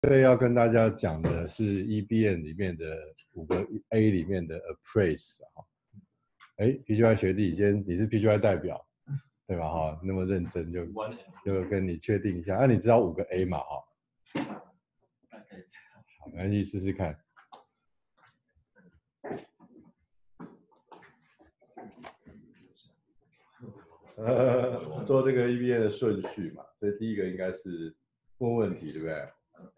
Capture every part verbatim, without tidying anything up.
对，要跟大家讲的是 E B N 里面的五个 A 里面的 Appraise 哈。哎 ，P G Y 学弟，今天你是 P G Y 代表，对吧？哈，那么认真就就跟你确定一下。那、啊、你知道五个 A 嘛？哈，好，没关系，试试看。呃，做这个 E B N 的顺序嘛，所以第一个应该是问问题，对不对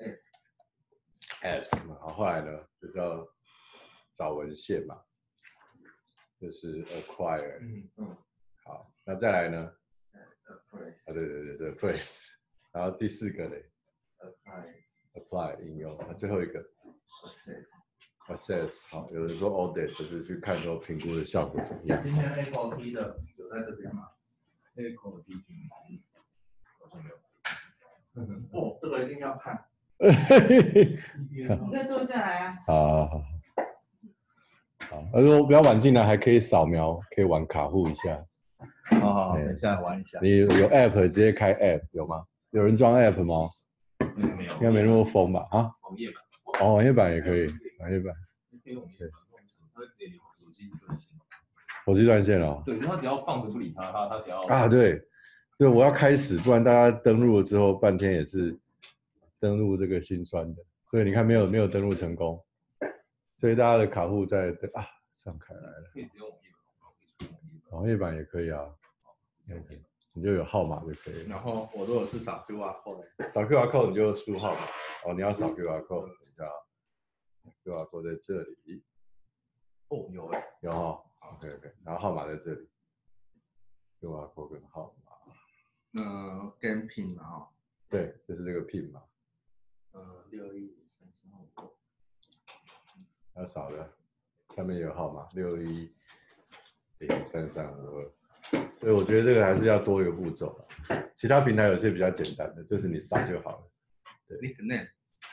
？S 嘛，好，后来呢就是要找文献嘛，就是 acquire， 嗯嗯，好，那再来呢 ？Appraise， 啊，对对对对 ，appraise， 然后第四个嘞 ，apply，apply 应用，那最后一个 assess，assess， 好，有人说 audit 就是去看说评估的效果怎么样。 今天 A 口 T 的有在这边吗 ？A 口 T 好像没有。哦，这个一定要看。 你再坐下来啊。 好，好，好，好。他说不要晚进来，还可以扫描，可以玩卡户一下。 好好好，等一下来玩一下。 你有 App 直接开 App 有吗？有人装 App 吗？ 嗯，没有， 应该没那么疯吧？啊？ 网页版。 哦，网页版也可以，网页版。 对。它会直接连手机断线。 手机断线了。 对，他只要放着不理他，他他只要。 啊，对，对，我要开始，不然大家登录了之后半天也是登录这个心酸的。所以你看没有没有登录成功，所以大家的卡户在啊上开来了。 可以直接网页版， 网页版也可以啊，你就有号码就可以了。 然后我如果是扫 Q R code， 扫 Q R code 你就输号码。哦，你要扫 Q R code， 等一下 ，Q R code 在这里。 哦，有哎， 有哈 ，OK OK， 然后号码在这里 ，Q R code 跟号码。 嗯 ，Game Pin 嘛哈。 对，就是这个 Pin 嘛。 呃，六一三三五。 要扫的，下面有号码六一零三三五二。所以我觉得这个还是要多一个步骤，其他平台有些比较简单的，就是你扫就好了。对。 Nickname。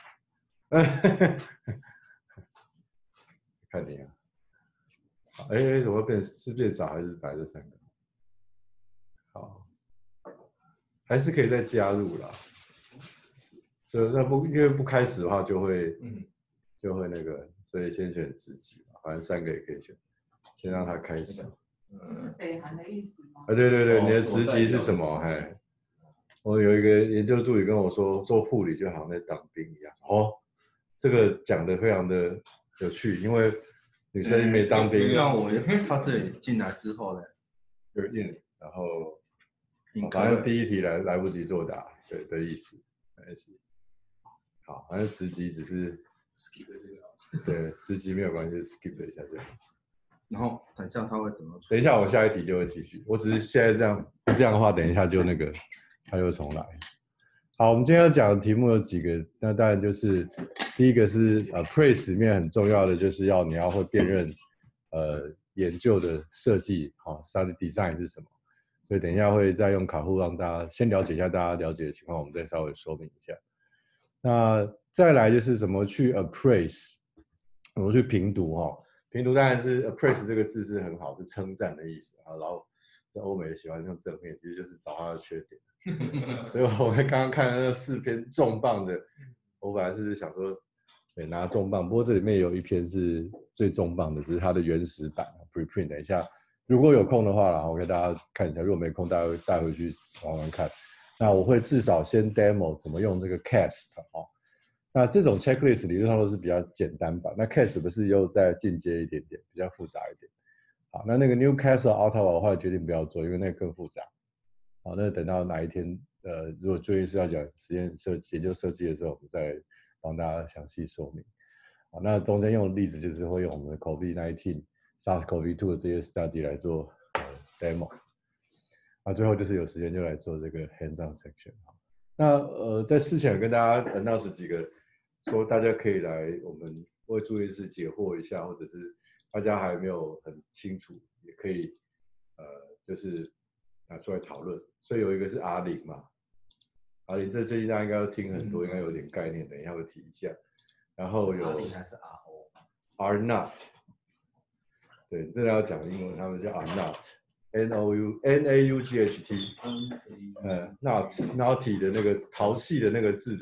看你啊。哎、欸，怎么变是变少还是白这三个？好，还是可以再加入啦。所以那不因为不开始的话就会，嗯，就会那个，所以先选职级嘛，反正三个也可以选，先让它开始。 这是北韩的意思吗？ 啊，对对对，哦、你的职级是什么？哎，我有一个研究助理跟我说，做护理就好像在当兵一样。哦，这个讲的非常的有趣，因为女生没当兵。 那我他这里进来之后呢， 就是印，然后反正第一题来来不及作答，对的意思，没事。好，反正职级只是 skip 这个， 对，职级没有关系 ，skip 一下就好。 然后等一下他会怎么？ 等一下我下一题就会继续，我只是现在这样，这样的话，等一下就那个，他又重来。好，我们今天要讲的题目有几个，那当然就是第一个是呃 ，Appraise 里面很重要的就是要你要会辨认呃研究的设计，好、哦、，study design 是什么，所以等一下会再用卡户让大家先了解一下大家了解的情况，我们再稍微说明一下。那再来就是怎么去 appraise， 怎么去评读哈、哦，评读当然是 appraise 这个字是很好，是称赞的意思啊，然后在欧美喜欢用正面，其实就是找它的缺点。所以我们刚刚看的那四篇重磅的，我本来是想说，对，拿重磅，不过这里面有一篇是最重磅的，只是它的原始版 preprint。等一下，如果有空的话啦，我给大家看一下；如果没空，大家会带回去玩玩看。那我会至少先 demo 怎么用这个 C A S P 哦。那这种 checklist 理论上都是比较简单版，那 C A S P 不是又再进阶一点点，比较复杂一点。好，那那个 Newcastle Ottawa 我后来决定不要做，因为那个更复杂。好，那等到哪一天，呃，如果最近是要讲实验设计、研究设计的时候，我们再帮大家详细说明。好，那中间用的例子就是会用我们的 COVID 十九、SARS-C o V 二 的这些 study 来做、呃、demo。啊，最后就是有时间就来做这个 hands-on section。那呃，在事前有跟大家 announce 几个，说大家可以来我们会注意是解惑一下，或者是大家还没有很清楚，也可以呃，就是拿出来讨论。所以有一个是阿玲嘛，阿玲这最近大家应该都听很多，嗯、应该有点概念，等一下会提一下。然后有阿玲还是 R O？R not， 对，这个要讲英文，他们叫 are not。N O U N A U G H T， 呃 ，not naughty 的那个淘气的那个字的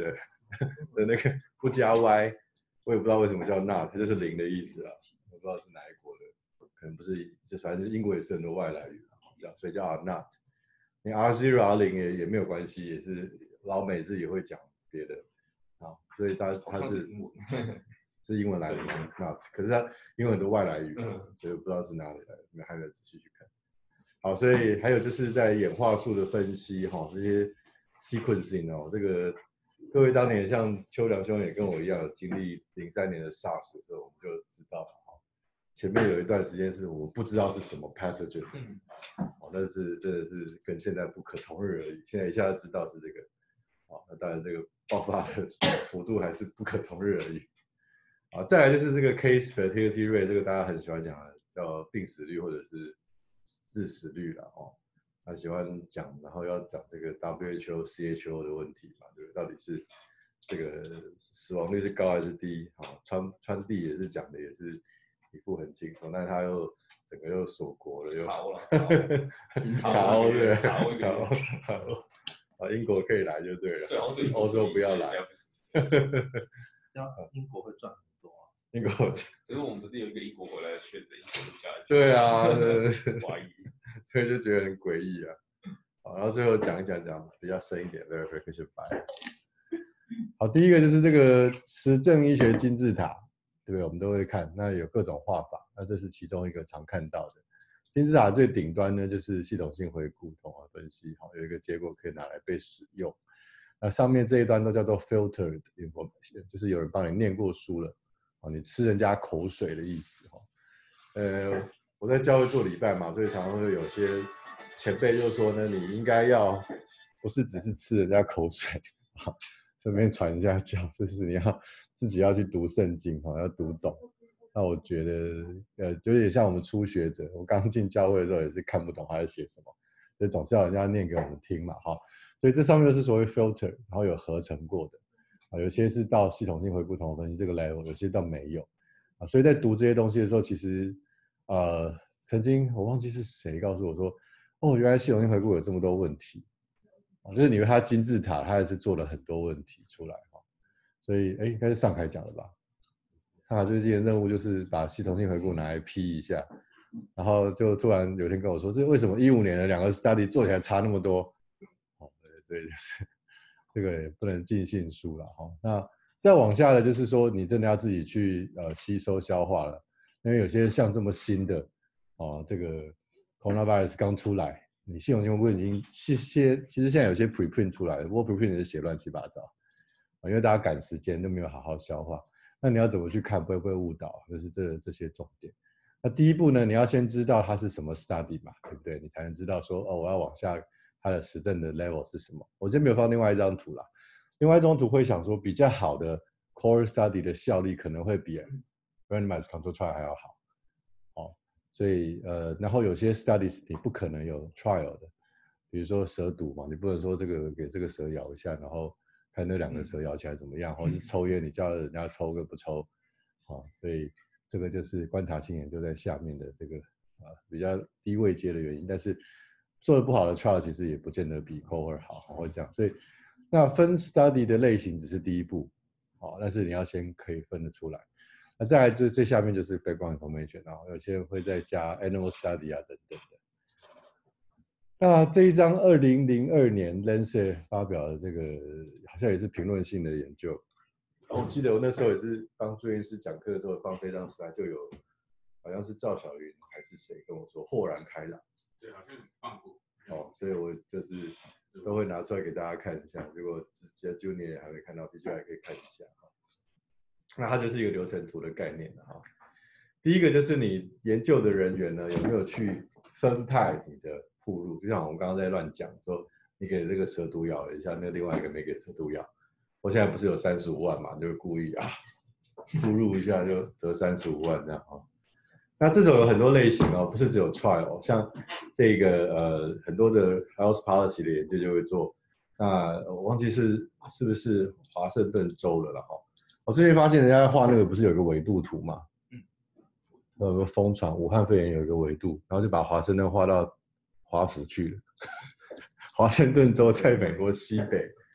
的那个不加 y， 我也不知道为什么叫 not， 它就是零的意思啊，我不知道是哪一国的，可能不是，就反正英国也是很多外来语，这样，所以叫 are not。你 R zero R 零也也没有关系，也是老美自己会讲别的啊，所以它它是是英文来的 not， 可是它因为很多外来语，所以不知道是哪里来的，没还没有仔细去看。好，所以还有就是在演化树的分析哈，这些 sequencing 哦，这个各位当年像秋良兄也跟我一样有经历零三年的 SARS 的时候，我们就知道了哈，前面有一段时间是我不知道是什么 pathogen， 哦，但是真的是跟现在不可同日而语，现在一下就知道是这个，哦，那当然这个爆发的幅度还是不可同日而语。啊，再来就是这个 case fatality rate， 这个大家很喜欢讲的，叫病死率或者是致死率啦，哦，他喜欢讲，然后要讲这个 W H O、C H O 的问题嘛，对不对？到底是这个死亡率是高还是低？好，川川地也是讲的也是一副很轻松，但是他又整个又锁国了，又逃了， 卡欧对， 卡欧卡欧卡欧，啊，英国可以来就对了， 对， 欧洲不要来。 这样英国会赚很多啊。 英国， 可是我们不是有一个英国回来的确诊，英国就下来。 对啊， 怀疑， 所以就觉得很诡异啊。好，然后最后讲一讲讲比较深一点 verification bias。好，第一个就是这个实证医学金字塔，对不对？我们都会看，那有各种画法，那这是其中一个常看到的。金字塔最顶端呢，就是系统性回顾、统合分析，好，有一个结果可以拿来被使用。那上面这一端都叫做 filtered information， 就是有人帮你念过书了，哦，你吃人家口水的意思，哈。呃，我在教会做礼拜嘛，所以常常会有些前辈就说呢，你应该要不是只是吃人家口水，啊，顺便传一下教，就是你要自己要去读圣经，哈，要读懂。那我觉得，呃，就有点像我们初学者，我刚进教会的时候也是看不懂他在写什么，所以总是要人家念给我们听嘛，哈。所以这上面就是所谓 filter， 然后有合成过的，啊，有些是到系统性回顾统合分析这个 level， 有些到没有，啊，所以在读这些东西的时候，其实，呃，曾经我忘记是谁告诉我说，哦，原来系统性回顾有这么多问题，啊，就是你以为它金字塔，它还是做了很多问题出来，哈，所以，哎，应该是上海讲的吧？上海最近的任务就是把系统性回顾拿来批一下，然后就突然有一天跟我说，这为什么一五年的两个 study 做起来差那么多？所以就是这个也不能尽信书了哈。那再往下的就是说，你真的要自己去呃吸收消化了，因为有些像这么新的哦，这个 coronavirus 刚出来，你系统性回顾已经些些，其实现在有些 preprint 出来了，不过 preprint 也是写乱七八糟啊，因为大家赶时间都没有好好消化。那你要怎么去看，会不会误导？就是这这些重点。那第一步呢，你要先知道它是什么 study 嘛，对不对？你才能知道说哦，我要往下。它的实证的 level 是什么？我这边没有放另外一张图啦。另外一张图会想说，比较好的 core study 的效力可能会比 randomized control trial 还要好。哦，所以呃，然后有些 studies 你不可能有 trial 的，比如说蛇毒嘛，你不能说这个给这个蛇咬一下，然后看那两个蛇咬起来怎么样，或者是抽烟你叫人家抽跟不抽，哦，所以这个就是观察性研究在下面的这个呃比较低位阶的原因，但是。做的不好的 trial 其实也不见得比 cohort 好，会这样，所以那分 study 的类型只是第一步，好，但是你要先可以分得出来。那再来最最下面就是 background information， 然后有些人会再加 animal study 啊等等的。那这一张二零零二年 Lancet 发表的这个好像也是评论性的研究，我记得我那时候也是当住院医师讲课的时候放这张 slide， 就有好像是赵小云还是谁跟我说豁然开朗。 对，好像放过。 哦，所以我就是都会拿出来给大家看一下。如果直接 Junior 还没看到 ，P J 还可以看一下。那它就是一个流程图的概念了哈。第一个就是你研究的人员呢有没有去分派你的铺路，就像我们刚刚在乱讲说，你给这个蛇毒咬了一下，那另外一个没给蛇毒咬。我现在不是有三十五万嘛，就是故意啊铺路一下就得三十五万这样哈。那这种有很多类型哦，不是只有 trial， 像这个呃很多的 health policy 的研究就会做。那我忘记是是不是华盛顿州了了哈。我最近发现人家画那个不是有个纬度图嘛，嗯，有个疯传武汉肺炎有一个纬度，然后就把华盛顿画到华府去了。华盛顿州在美国西北，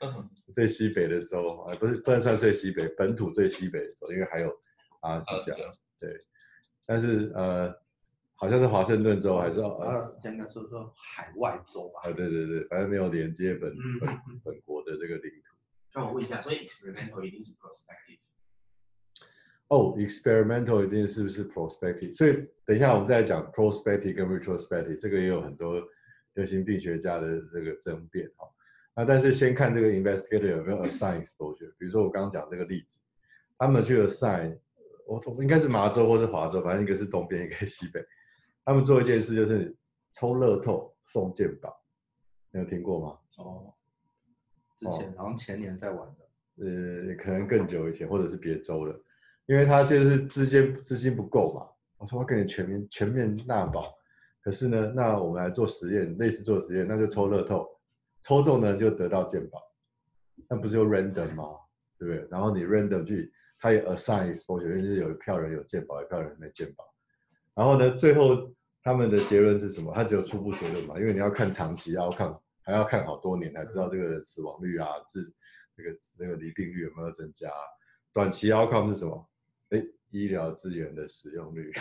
最西北的州啊，不是不能算最西北，本土最西北的州，因为还有阿拉斯加，对，但是呃，好像是华盛顿州还是阿拉斯加应该说说海外州吧？ 啊，对对对，反正没有连接本本本国的这个领土。 那我问一下，所以 experimental 一定是 prospective？ 哦 ，experimental 一定是不是 prospective？ 所以等一下我们再讲 prospective 跟 retrospective， 这个也有很多流行病学家的这个争辩哈。那但是先看这个 investigator 有没有 assign exposure。比如说我刚刚讲这个例子，他们去 assign， 我应该是麻州或是华州，反正一个是东边，一个是西北。他们做一件事就是抽乐透送健保，你有听过吗？ 哦，之前好像前年在玩的， 呃，可能更久以前，或者是别州了。因为他就是资金资金不够嘛，我说我给你全面全面纳保，可是呢，那我们来做实验，类似做实验，那就抽乐透，抽中呢就得到健保，那不是用 random 吗？对不对？然后你 random 去，他也 assign exposure，就是有一票人有健保，一票人没健保，然后呢，最后他们的结论是什么？他只有初步结论嘛，因为你要看长期 outcome，还要看好多年才知道这个死亡率啊，治这个那个离病率有没有增加，短期 outcome 是什么？哎，医疗资源的使用率，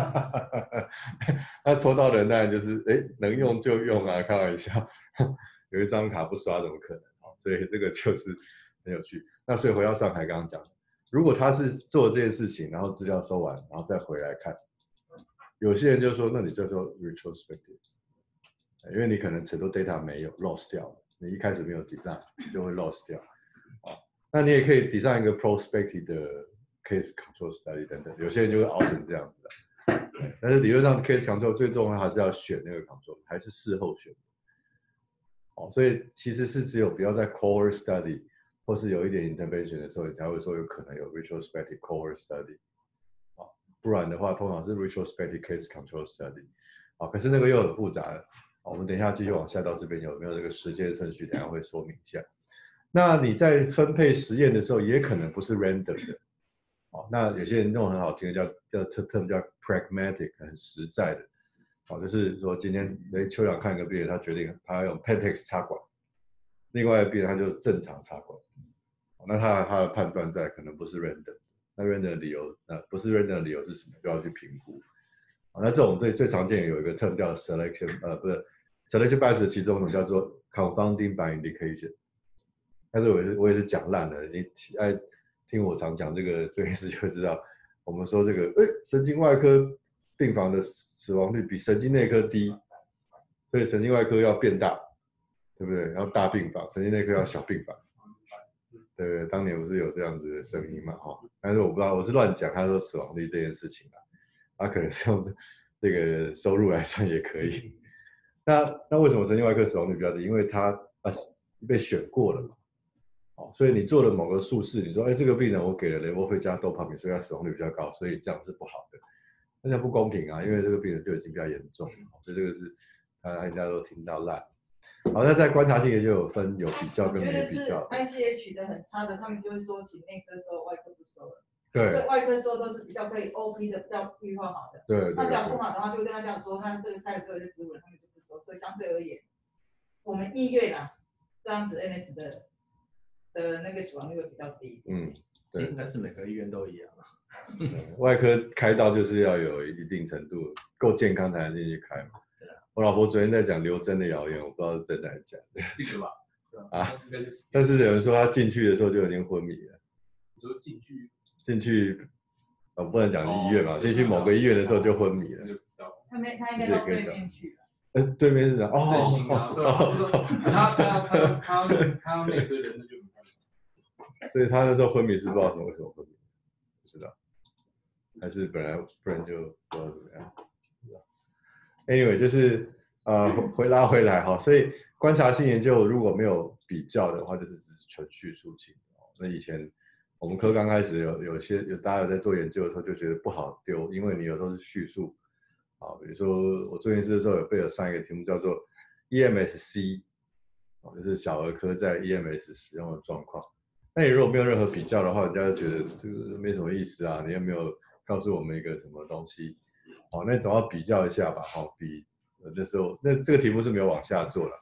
那抽到的人当然就是哎，能用就用啊，开玩笑，有一张卡不刷怎么可能？所以这个就是很有趣。那所以回到上海刚刚讲的，如果他是做这件事情，然后资料收完，然后再回来看，有些人就说，那你叫做 retrospective， 因为你可能很多 data 没有 lost 掉了，你一开始没有 design 就会 lost 掉。那你也可以 design 一个 prospective 的 case control study 等等，有些人就会熬成这样子的。但是理论上 case control 最重要还是要选那个 control， 还是事后选。哦，所以其实是只有不要在 cohort study 或是有一点 intervention 的时候，你才会说有可能有 retrospective cohort study。哦，不然的话，通常是 retrospective case control study。哦，可是那个又很复杂了。哦，我们等一下继续往下到这边有没有这个时间顺序，等一下会说明一下。那你在分配实验的时候，也可能不是 random 的。哦，那有些人用很好听的叫叫 term 叫 pragmatic， 很实在的。哦，就是说今天哎，邱阳看一个病人，他决定他要用 Pentax 插管，另外一个病人他就正常插管。哦，那他他的判断在可能不是 random， 那 random 的理由，那不是 random 的理由是什么？就要去评估。哦，那这种最最常见有一个 term 叫 selection， 呃，不是 selection bias 的其中一种叫做 confounding by indication。但是我也是我也是讲烂了，你爱听我常讲这个这件事就会知道，我们说这个哎神经外科病房的死亡率比神经内科低，所以神经外科要变大，对不对？要大病房，神经内科要小病房，对不对？当年不是有这样子的声音嘛，哈，但是我不知道我是乱讲，他说死亡率这件事情啊，他可能是用这个收入来算也可以。那那为什么神经外科死亡率比较低？因为他啊被选过了嘛。所以你做了某个术式，你说，哎，这个病人我给了雷莫菲加多帕米，所以他死亡率比较高，所以这样是不好的，那这样不公平啊，因为这个病人就已经比较严重了，所以这个是大家都听到烂。好，那在观察性研究有分有比较跟没比较。 I C H 的很差的，他们就会说请内科收，外科不收了。 对。 所以外科收都是比较可以 O P 的，比较预划好的。 对。 那假如不好的话，就跟他讲说，他这个开了这个就植物人，他们就不收。所以相对而言，我们医院啊，这样子 N S 的。的那个死亡率会比较低。 嗯，对， 应该是每个医院都一样啊。 外科开刀就是要有一定程度够健康才能进去开嘛。对啊。我老婆昨天在讲刘真的谣言，我不知道是真的还是假的。 这个吧。 啊，但是有人说他进去的时候就已经昏迷了。 你说进去？ 进去，我不能讲医院嘛，进去某个医院的时候就昏迷了。 就知道。 他没，他应该到对面去了。 哎，对面是哪？哦， 哦，对啊，他他他他他要内科人那就没办法。 所以他那时候昏迷是不知道什么为什么昏迷，不知道，还是本来不然就不知道怎么样。Anyway， 就是呃回拉回来哈，所以观察性研究如果没有比较的话，就是只是纯叙述性。那以前我们科刚开始有有些有大家有在做研究的时候就觉得不好丢，因为你有时候是叙述。啊，比如说我做研究的时候有被我上一个题目叫做 E M S C， 就是小儿科在 E M S 使用的状况。那你如果没有任何比较的话，人家就觉得这个没什么意思啊，你又没有告诉我们一个什么东西，哦，那总要比较一下吧，好比那时候那这个题目是没有往下做了，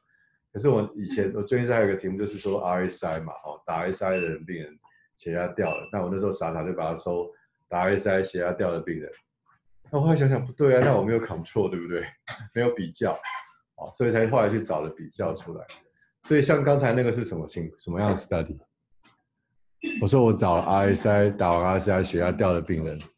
可是我以前我最近还有一个题目就是说 R S I 嘛，哦，打 R S I 的人病人血压掉了，那我那时候傻傻就把它收打 R S I 血压掉的病人。那我后来想想不对啊，那我没有 control 对不对？没有比较，哦，所以才后来去找了比较出来。所以像刚才那个是什么情什么样的 study？ 我说我找了 R S I 打完 R S I 血压掉的病人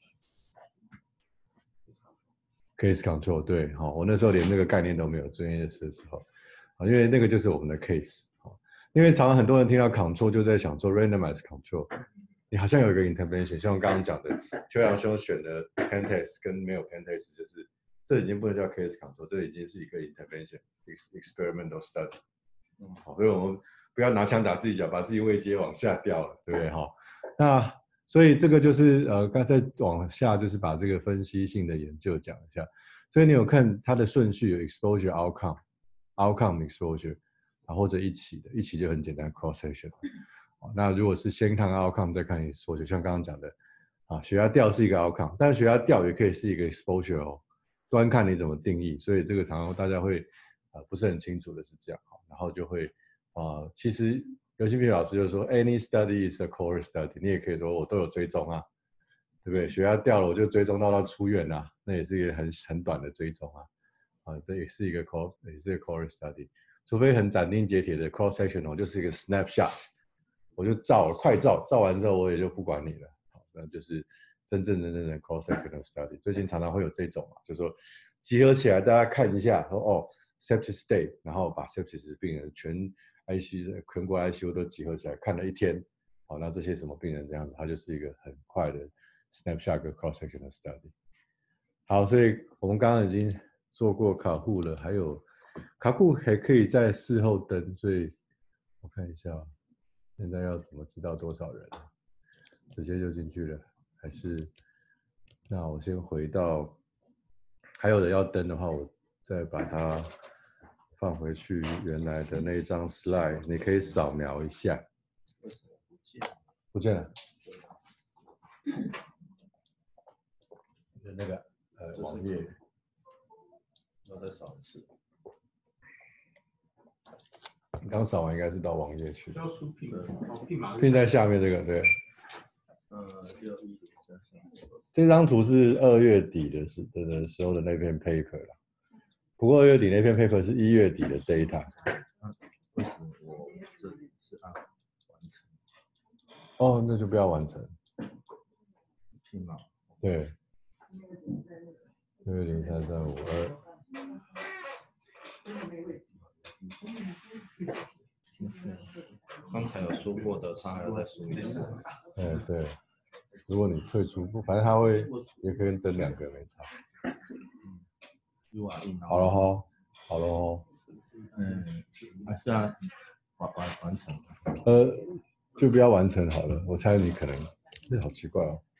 ，case control 对，好、哦，我那时候连那个概念都没有，专业的时候，啊，因为那个就是我们的 case， 哦，因为常常很多人听到 control 就在想说 randomized control， 你好像有一个 intervention， 像我刚刚讲的，邱阳兄选的 Pentax 跟没有 Pentax 就是这已经不能叫 case control， 这已经是一个 intervention experimental study。好，所以我们不要拿枪打自己脚，把自己位阶往下掉了，对不对？哈，那所以这个就是呃，刚才往下就是把这个分析性的研究讲一下。所以你有看它的顺序有 exposure outcome outcome exposure 啊，或者一起的，一起就很简单 cross section。那如果是先看 outcome 再看 exposure， 像刚刚讲的啊，血压掉是一个 outcome， 但是血压掉也可以是一个 exposure 哦，端看你怎么定义。所以这个常常大家会啊不是很清楚的是这样。然后就会，啊、呃，其实刘新平老师就说 ，any study is a core study， 你也可以说我都有追踪啊，对不对？血压掉了我就追踪到到出院啊，那也是一个很很短的追踪啊，啊，这也是一个 core， 也是一个 core study， 除非很斩钉截铁的 cross sectional， 就是一个 snapshot， 我就照了，快照，照完之后我也就不管你了，好，那就是真正的那种 cross sectional study。最近常常会有这种啊，就是说集合起来大家看一下，说哦。sepsis state， 然后把 sepsis 病人全 I C U 全国 I C U 都集合起来看了一天，好，那这些什么病人这样子，它就是一个很快的 snapshot 跟 cross section 的 study。好，所以我们刚刚已经做过卡户了，还有卡户还可以在事后登，所以我看一下，现在要怎么知道多少人？直接就进去了，还是？那我先回到，还有人要登的话，我再把它放回去原来的那张 slide， 你可以扫描一下。不见了。那个呃网页， 我再扫一次。 你刚扫完应该是到网页去。 需要输拼的，拼码。 拼在下面这个对。 呃，六一加上。 这张图是二月底的时的的时候的那篇 paper 啦。不过二月底那篇 paper 是一月底的 data。 嗯，为什么我这里是按完成？ 哦，那就不要完成。 拼码。 对。六零三三五二。 刚才有说过的，他还要再说一次。 哎，对。如果你退出，反正他会也可以登两个没差。 U R in。 好了哈，好了哈。 嗯，还是要完完完成。 呃，就不要完成好了。我猜你可能，这好奇怪哦。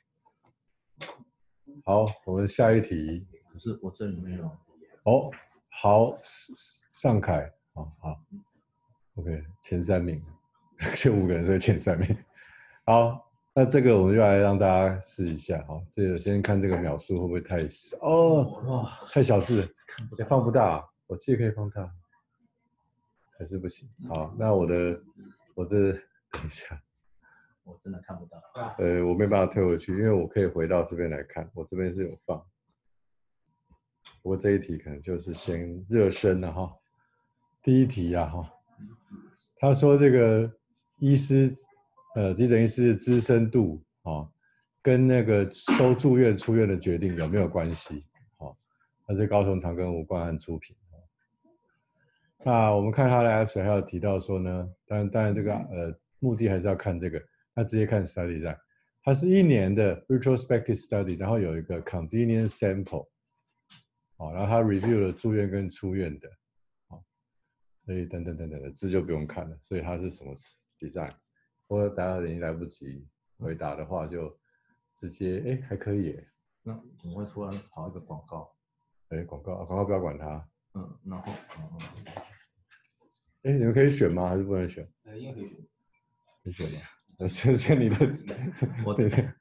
好，我们下一题。 可是我这里没有。 哦，好，尚凯，好好 ，OK， 前三名，就五个人，所以前三名。好。那这个我们就来让大家试一下，好，这个先看这个秒数会不会太少哦，哇，太小字了，也放不大，我记得可以放大，还是不行。好，那我的，我这等一下， 我真的看不到。 呃，我没办法退回去，因为我可以回到这边来看，我这边是有放。不过这一题可能就是先热身了哈。第一题啊哈，他说这个医师。呃，急诊医师的资深度啊、哦，跟那个收住院出院的决定有没有关系？哦，那是高雄长庚吴冠汉出品。那我们看他的 abstract 还有提到说呢，当然当然这个呃目的还是要看这个，他直接看 study 在，它是一年的 retrospective study， 然后有一个 convenience sample， 哦，然后他 review 了住院跟出院的，哦，所以等等等等的字就不用看了，所以它是什么 design？如果大家已经来不及回答的话，就直接哎还可以耶。 那怎么会突然跑一个广告？ 哎，广告，广告不要管它。 嗯，然后，嗯哎，你们可以选吗？还是不能选？ 呃，应该可以选。 可以选吗？呃，先先你的， 我对对。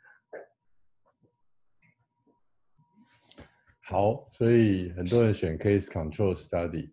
好，所以很多人选 case control study，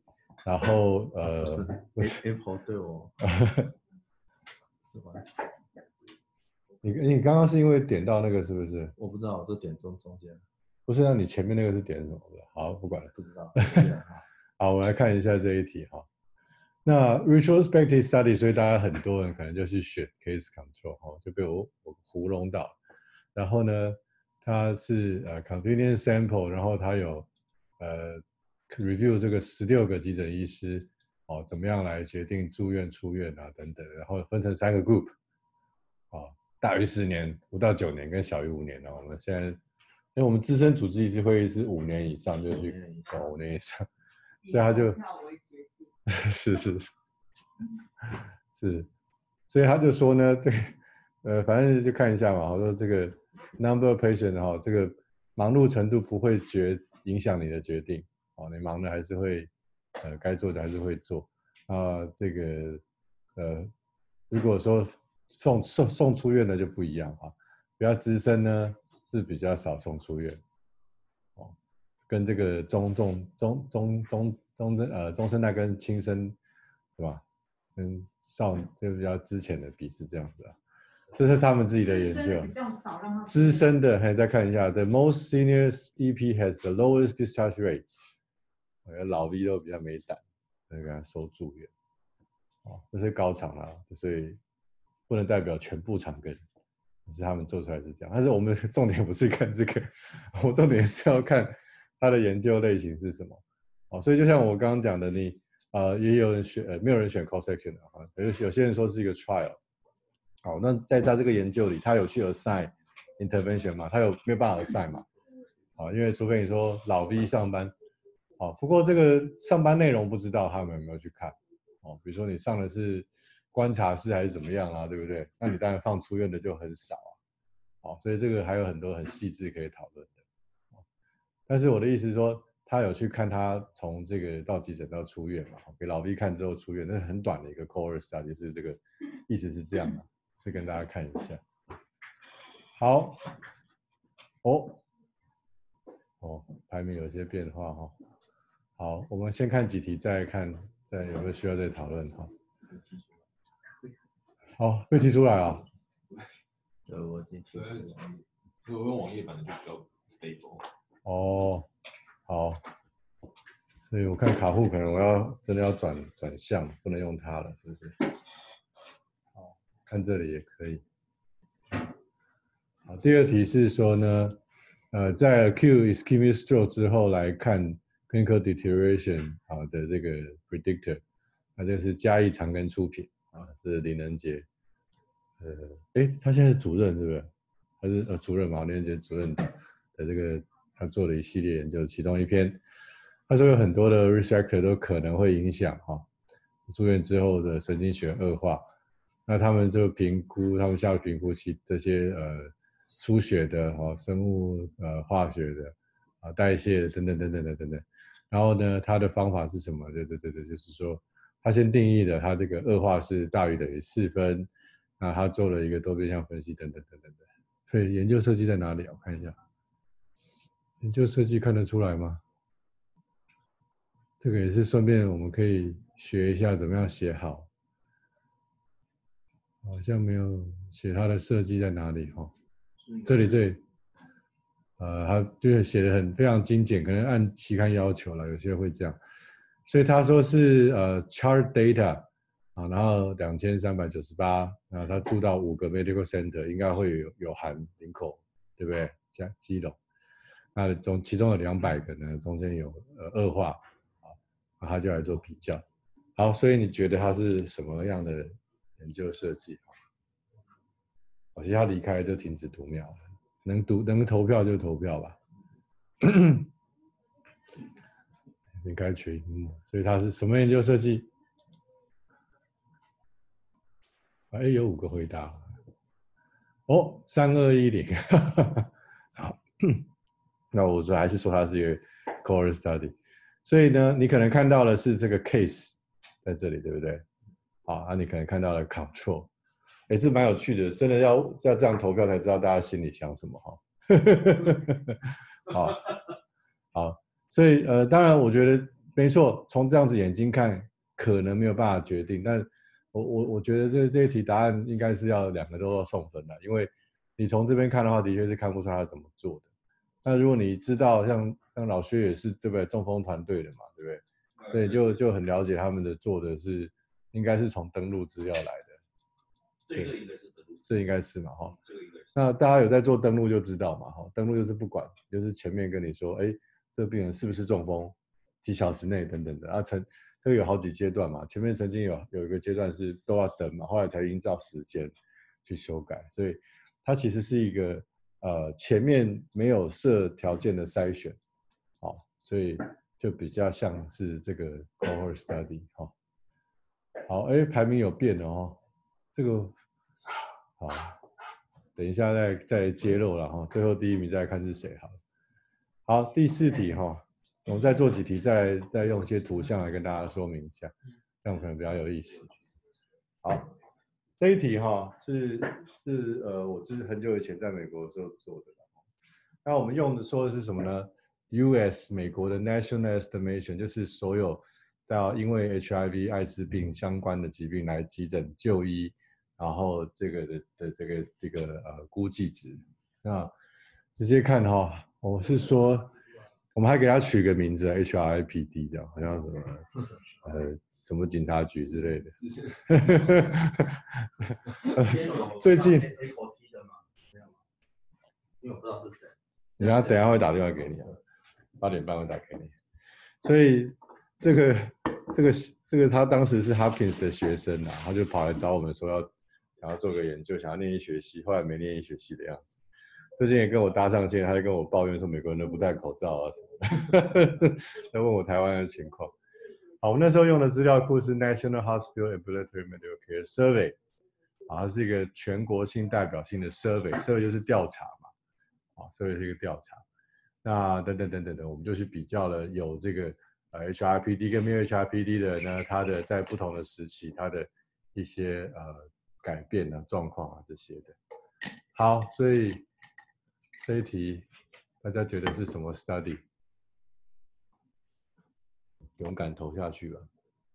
然后呃 ，Apple 对我是吧？ 你你刚刚是因为点到那个是不是？ 我不知道，我就点中中间， 不是啊，你前面那个是点什么的？好，不管了。 不知道。 好，我们来看一下这一题哈。那 retrospective study， 所以大家很多人可能就去选 case control 哈，就被我我糊弄到。然后呢，它是呃 convenient sample， 然后它有呃 review 这个十六个急诊医师哦，怎么样来决定住院出院啊等等，然后分成三个 group， 哦，大于十年、五到九年跟小于五年哦。我们现在，因为我们资深主治医师会议是五年以上就去哦，五年以上，所以他就是是是是，所以他就说呢，这个呃，反正就看一下嘛，我说这个 number of patient 哈、哦，这个忙碌程度不会决影响你的决定，哦，你忙的还是会，呃，该做的还是会做，啊，这个呃，如果说送送送出院的就不一样啊，比较资深呢是比较少送出院，哦，跟这个中中中中中中呃中生代跟轻生，对吧？跟少就比较之前的比是这样子啊，这是他们自己的研究。资深的，还再看一下 ，the most senior E P has the lowest discharge rates。老 V 都比较没胆，那个收住院。哦，这是高厂啦，所以不能代表全部厂跟，是他们做出来是这样。但是我们重点不是看这个，我重点是要看它的研究类型是什么。哦，所以就像我刚刚讲的，你呃也有人选，呃没有人选 cross section 的啊，有有些人说是一个 trial。好，那在他这个研究里，他有去 assign intervention 嘛？他有没有办法 assign 嘛？啊，因为除非你说老 V 上班，好，不过这个上班内容不知道他们有没有去看。哦，比如说你上的是观察室还是怎么样啊，对不对？那你当然放出院的就很少啊。好，所以这个还有很多很细致可以讨论的。但是我的意思是说，他有去看他从这个到急诊到出院嘛，给老 V 看之后出院，那是很短的一个 cohort study，是这个意思是这样的，是跟大家看一下。好，哦，哦，排名有些变化哈、哦。好，我们先看几题，再看再有没有需要再讨论哈。好，被提出来啊。 对，我提出来。 我用网页版的就比较 stable。 哦，好，所以我看卡户可能我要真的要转转向，不能用它了，是不是？好，看这里也可以。好，第二题是说呢，呃，在 acute ischemic stroke 之后来看 clinical deterioration 啊的这个 predictor， 那这是嘉义长庚出品啊，这是林仁杰，呃，哎，他现在是主任是不是？还是呃主任嘛？林仁杰主任的这个他做了一系列研究，其中一篇他说有很多的 risk factor 都可能会影响哈、哦，住院之后的神经学恶化，那他们就评估，他们下评估其这些呃。出血的哦，生物呃化学的啊，代谢的等等等等的等等，然后呢，它的方法是什么？对对对对，就是说，他先定义的，他这个恶化是大于等于四分，那他做了一个多边相分析等等等等的，所以研究设计在哪里？我看一下，研究设计看得出来吗？这个也是顺便我们可以学一下怎么样写好，好像没有写它的设计在哪里哈。这里这里，呃，他就是写的很非常精简，可能按期刊要求了，有些会这样。所以他说是呃 chart data 啊，然后两千三百九十八，然后他住到五个 medical center， 应该会有有含林口，对不对？加基隆，那中其中有两百个呢，中间有呃恶化啊，那他就来做比较。好，所以你觉得他是什么样的研究设计？其实他离开就停止读秒了，能读能投票就投票吧。你该缺荧幕，所以他是什么研究设计？哎，有五个回答。哦，三二一零。好，那我说还是说它是一个 core study， 所以呢，你可能看到的是这个 case 在这里，对不对？好，那、啊、你可能看到了 control。哎，这蛮有趣的，真的要要这样投票才知道大家心里想什么哈。好，好，所以呃，当然我觉得没错，从这样子眼睛看，可能没有办法决定，但我我我觉得这这一题答案应该是要两个都要送分的，因为你从这边看的话，的确是看不出他怎么做的。那如果你知道像像老薛也是对不对，中锋团队的嘛，对不对？所以就就很了解他们的做的是应该是从登录资料来的。 这个应该是登录， 这应该是嘛哈。 这个应该是。 那大家有在做登录就知道嘛哈，登录就是不管，就是前面跟你说，哎，这个病人是不是中风，几小时内等等的啊，曾这个有好几阶段嘛，前面曾经有有一个阶段是都要等嘛，后来才依照时间去修改，所以它其实是一个呃前面没有设条件的筛选，好，所以就比较像是这个 cohort study 哈。好，哎，排名有变了哦，这个好。等一下再再揭露了哈，最后第一名再看是谁好了。好，第四题哈，我们再做几题，再再用一些图像来跟大家说明一下，这样可能比较有意思。好，这一题哈是是呃，我是很久以前在美国的时候做的。那我们用的说的是什么呢 ？U S 美国的 National Estimation 就是所有到因为 H I V 艾滋病相关的疾病来急诊就医。然后这个的的这个这个呃估计值，那直接看哈、哦，我是说，我们还给他取个名字 H R I P D 这样，好像什么呃什么警察局之类的。最近 A 口 T 的吗？没有吗？因为我不知道是谁。 人家等一下会打电话给你，八点半会打给你。所以这个这个这个他当时是 Hopkins 的学生啊，他就跑来找我们说要。想要做个研究，想要念医学系，后来没念医学系的样子。最近也跟我搭上线，他就跟我抱怨说美国人都不戴口罩啊什么的，在问我台湾的情况。好，我们那时候用的资料库是 National Hospital Ambulatory Medical Care Survey， 啊，它是一个全国性代表性的 survey，survey 就是调查嘛，啊 ，survey 是一个调查。那等等等等的，我们就去比较了有这个呃 H R P D 跟没有 H R P D 的呢，它的在不同的时期，它的一些呃。改变啊、状况啊这些的。好，所以这一题大家觉得是什么 study？ 勇敢投下去吧。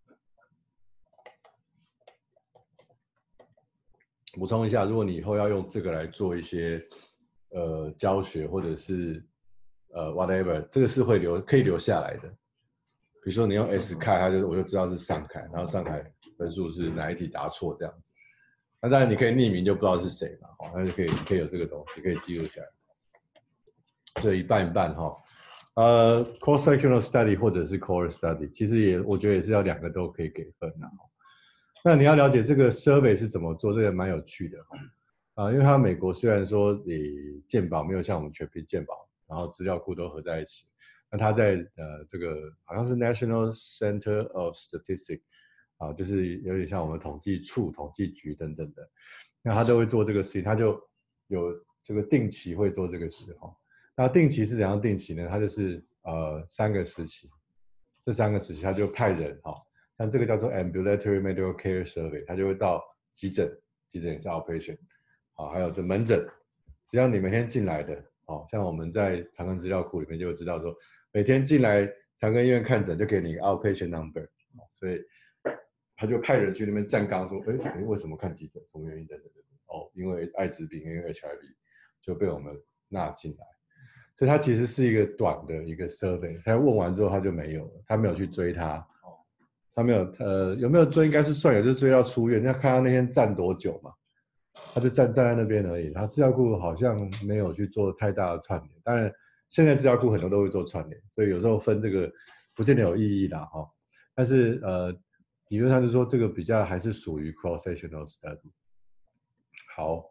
补充一下，如果你以后要用这个来做一些呃教学或者是呃 whatever， 这个是会留可以留下来的。比如说你用 S 开，它就我就知道是上开，然后上开分数是哪一题答错这样子。那当然你可以匿名就不知道是谁嘛，哦，那就可以可以有这个东西可以记录下来，所以一半一半哈，呃 cross-sectional study 或者是 cohort study， 其实也我觉得也是要两个都可以给分的。那你要了解这个 survey 是怎么做，这个蛮有趣的哈，啊、呃，因为它美国虽然说你健保没有像我们全民健保，然后资料库都合在一起，那它在呃这个好像是 National Center of Statistics。啊，就是有点像我们统计处、统计局等等的，那他都会做这个事情，他就有这个定期会做这个事哈。那定期是怎样定期呢？他就是呃三个时期，这三个时期他就派人哈，像这个叫做 Ambulatory Medical Care Survey， 他就会到急诊，急诊也是 outpatient， 好，还有这门诊，只要你每天进来的，好像我们在长庚资料库里面就会知道说，每天进来长庚医院看诊就给你一个 outpatient number， 所以。他就派人去那边站岗说，哎，哎，为什么看急诊？什么原因？等等等等。哦，因为艾滋病，因为 H I V 就被我们纳进来，所以他其实是一个短的一个 survey。他问完之后他就没有了，他没有去追他，他没有呃有没有追？应该是算有，就追到出院。那看他那天站多久嘛，他就站站在那边而已。他资料库好像没有去做太大的串联，当然现在资料库很多都会做串联，所以有时候分这个不见得有意义啦哈。但是呃。理论上是说这个比较还是属于 cross-sectional study。好，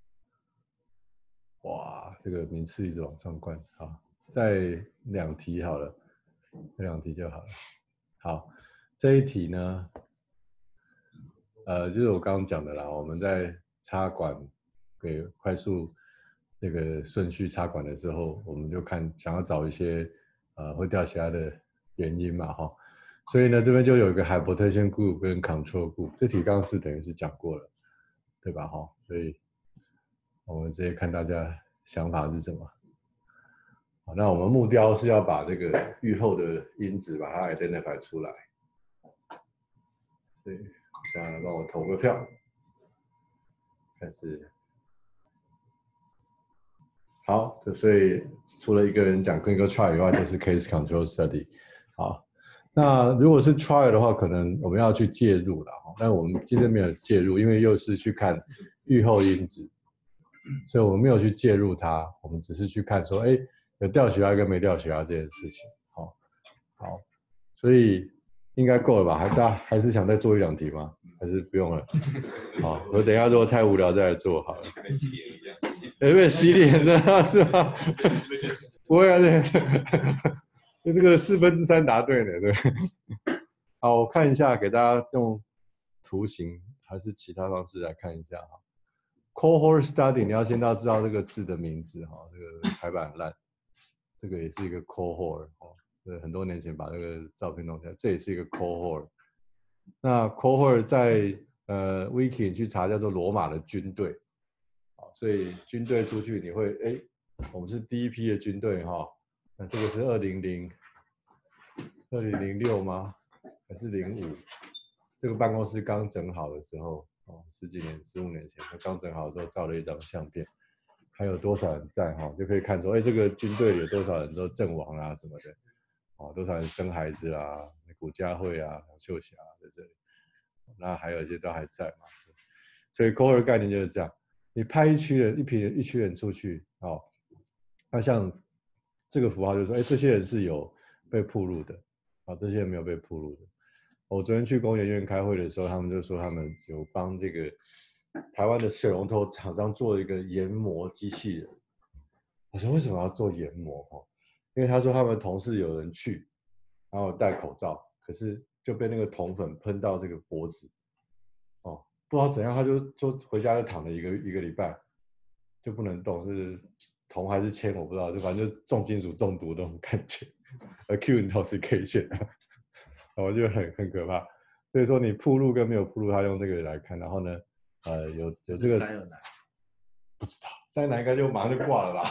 哇，这个名次一直往上灌，好，再两题好了，这两题就好了。好，这一题呢，呃，就是我刚刚讲的啦，我们在插管给快速那个顺序插管的时候，我们就看想要找一些呃会掉下来的原因嘛，哈。所以呢，这边就有一个 hypotension group 跟 control group， 这题刚刚是等于是讲过了，对吧？哈，所以我们直接看大家想法是什么。 好，那我们目标是要把这个预后的因子把它 identify 出来。对，大家帮我投个票，看是好。所以除了一个人讲 clinical trial 以外，就是 case control study。好，那如果是 trial 的话，可能我们要去介入了，但我们今天没有介入，因为又是去看预后因子，所以我们没有去介入它，我们只是去看说，哎，有掉血压跟没掉血压这件事情。好，好，所以应该够了吧？还大家还是想再做一两题吗？还是不用了？好，我等一下如果太无聊再来做好了。有点洗脸的是吧？不会啊，对，就这个四分之三答对的，对。好，我看一下，给大家用图形还是其他方式来看一下哈。Cohort study， 你要先要知道这个字的名字哈，这个排版很烂，这个也是一个 cohort 哦，对，很多年前把这个照片弄下来，这也是一个 cohort。那 cohort 在呃 wiki 你去查叫做罗马的军队，好，所以军队出去你会哎，我们是第一批的军队哈，那这个是二零零二零零六吗？还是零五？这个办公室刚整好的时候，哦，十几年、十五年前，刚整好的时候照了一张相片，还有多少人在哈，就可以看出，哎，这个军队有多少人都阵亡啊什么的，哦，多少人生孩子啊，古家会啊、秀霞在这里，那还有一些都还在嘛，所以 cohort 概念就是这样，你派一区人、一批人、一区人出去，哦，那像这个符号就是说，哎，这些人是有被曝露的，啊，这些人没有被曝露的。我昨天去工研院开会的时候，他们就说他们有帮这个台湾的水龙头厂商做一个研磨机器人。我说为什么要做研磨？因为他说他们同事有人去，然后戴口罩，可是就被那个铜粉喷到这个脖子，哦，不知道怎样，他就就回家就躺了一个一个礼拜，就不能动，是铜还是铅我不知道，就反正就重金属中毒那种感觉 ，acute intoxication。我觉得很很可怕，所以说你铺路跟没有铺路，他用这个来看，然后呢，呃，有有这个塞尔南， 不知道塞尔南应该就马上就挂了吧？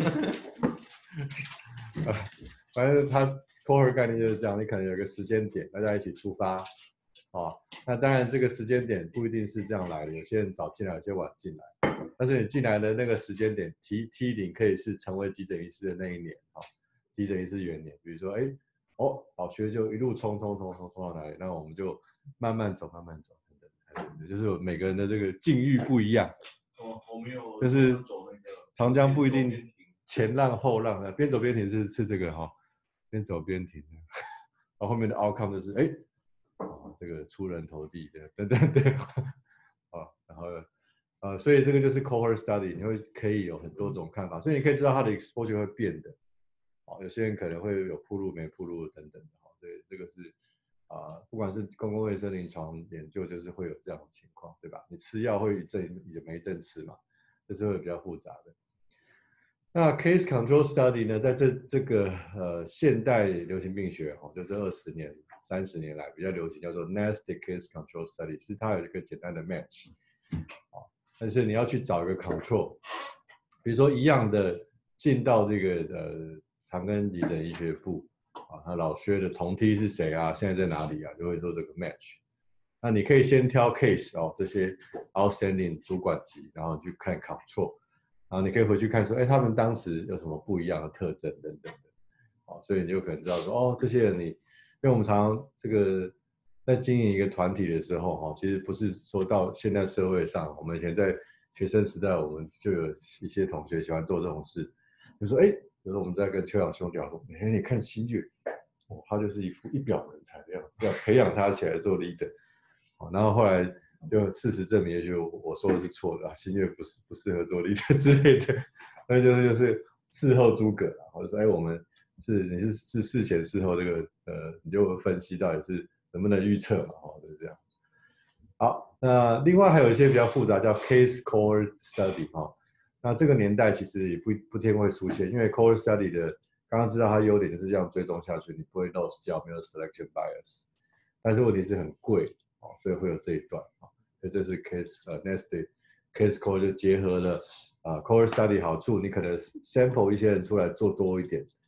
呃，反正他 cohort 概念就是这样，你可能有个时间点，大家一起出发，哦，那当然这个时间点不一定是这样来的，有些人早进来，有些晚进来，但是你进来的那个时间点，T T 顶可以是成为急诊医师的那一年，啊、哦，急诊医师元年，比如说，哎。哦，老薛就一路冲冲冲冲冲到哪里？那我们就慢慢走，慢慢走，等等，就是每个人的这个境遇不一样。 我我没有， 就是长江不一定前浪后浪的，边走边停是是这个哈、哦，边走边停。然后后面的 outcome 就是哎，哦，这个出人头地的，等等等，啊，然后呃，所以这个就是 cohort study， 你会可以有很多种看法，所以你可以知道它的 exposure 会变的。哦，有些人可能会有暴露没暴露等等的，哈，对，这个是啊、呃，不管是公共卫生临床研究，就是会有这样的情况，对吧？你吃药会一阵也没一阵吃嘛，这是会比较复杂的。那 case control study 呢，在这这个呃现代流行病学哦，就是二十年、三十年来比较流行，叫做 nested case control study， 是它有一个简单的 match， 哦，但是你要去找一个 control， 比如说一样的进到这个呃。长庚急诊医学部啊，他老薛的同梯是谁啊？现在在哪里啊？就会做这个 match。那你可以先挑 case 哦，这些 outstanding 主管级，然后去看 control， 然后你可以回去看说，哎，他们当时有什么不一样的特征等等的，哦，所以你就可能知道说，哦，这些人你，因为我们常常这个在经营一个团体的时候，哈，其实不是说到现在社会上，我们以前在学生时代，我们就有一些同学喜欢做这种事，就说，哎。比如说我们在跟邱阳兄聊说，哎，你看新月，哦，他就是一副一表人才的样子，要培养他起来做 leader，哦，然后后来就事实证明，也许我说的是错的，新月不是不适合做 leader 之类的，那就是就是事后诸葛啦，或者说，哎，我们是你是是事前事后这个呃，你就分析到底是能不能预测嘛，哦，就是这样。好，那另外还有一些比较复杂，叫 case core study 哈、哦。那这个年代其实也不不天会出现，因为 cohort study 的刚刚知道它优点就是这样追踪下去，你不会 loss 掉，没有 selection bias。但是问题是很贵，哦，所以会有这一段啊。所以这是 case 呃 nested case core 就结合了啊、呃、cohort study 好处，你可能 sample 一些人出来做多一点，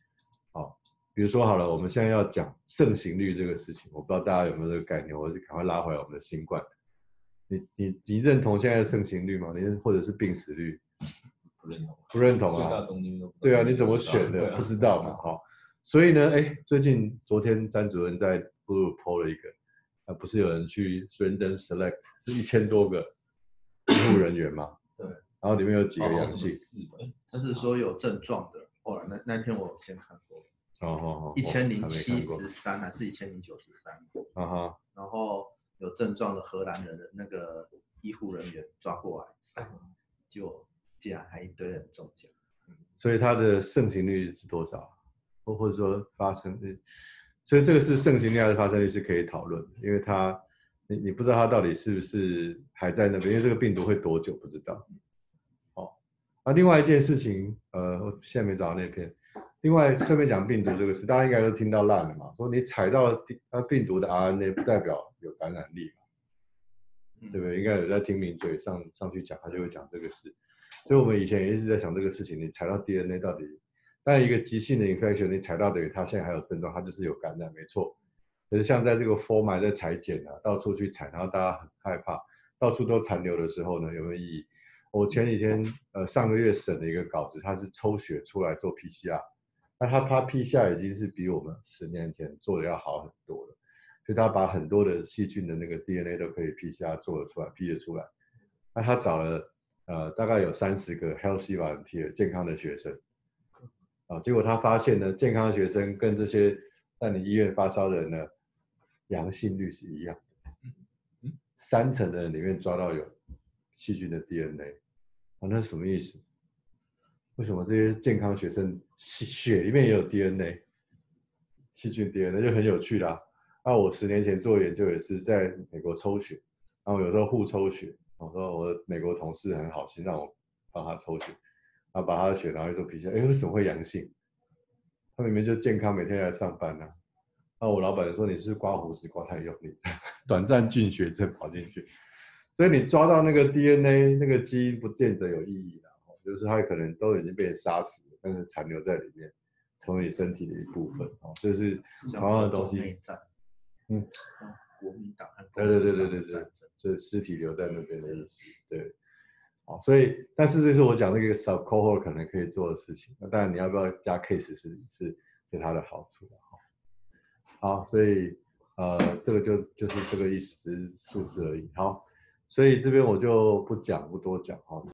比如说好了，我们现在要讲盛行率这个事情，我不知道大家有没有这个概念，我是赶快拉回来我们的新冠。你你你认同现在的盛行率吗？你或者是病死率？ 不认同， 不认同最大啊？ 中间都对啊，你怎么选的？不知道嘛，哈。所以呢，哎，最近昨天詹主任在部落 po 了一个，啊，不是有人去 random select 是一千多个医护人员嘛？ 对。 然后里面有几个阳性？ 他是说有症状的，后来那那篇我先看过。 哦哦哦。 一千零七十三还是一千零九十三？ 啊哈。 然后有症状的荷兰人的那个医护人员抓过来三，就竟然还一堆人中奖。 所以它的盛行率是多少？或或者说发生率？所以这个是盛行率还是发生率是可以讨论的，因为它你你不知道它到底是不是还在那边，因为这个病毒会多久不知道。哦，那另外一件事情，呃，我现在没找到那篇。另外顺便讲病毒这个事，大家应该都听到烂了嘛，说你采到它病毒的 R N A 不代表有感染力嘛，对不对？应该有在听名嘴上上去讲，他就会讲这个事。所以我们以前也一直在想这个事情，你采到 D N A 到底，但一个急性的 infection 你采到等于它现在还有症状，它就是有感染，没错。可是像在这个 format 在裁剪啊，到处去采，然后大家很害怕，到处都残留的时候呢，有没有意义？我前几天呃上个月审了一个稿子，它是抽血出来做 P C R， 那它它 P C R 已经是比我们十年前做的要好很多了，所以他把很多的细菌的那个 D N A 都可以 P C R 做得出来 ，P 得出来。那他找了呃大概有三十个 healthy volunteer 健康的学生，啊，结果他发现呢，健康的学生跟这些在你医院发烧的人呢，阳性率是一样的，三成的人里面抓到有细菌的 D N A， 啊，那是什么意思？为什么这些健康学生血里面也有 D N A， 细菌 D N A 就很有趣啦、啊。那我十年前做研究也是在美国抽血，然后有时候互抽血，我说我的美国同事很好心让我帮他抽血，然后把他的血拿去做 P C R， 哎，为什么会阳性？他明明就健康，每天来上班啊。那我老板说你是刮胡子刮太用力，短暂菌血症跑进去，所以你抓到那个 D N A 那个基因不见得有意义啦，就是它可能都已经被人杀死了，但是残留在里面，成为你身体的一部分哦，这是同样的东西。嗯， 国民党和对对对对对对，就是尸体留在那边的意思，对。好，所以但是这是我讲那个 sub cohort 可能可以做的事情，那当然你要不要加 case 是是是它的好处的哈。好，所以呃这个就就是这个意思，只是数字而已。好，所以这边我就不讲不多讲哈。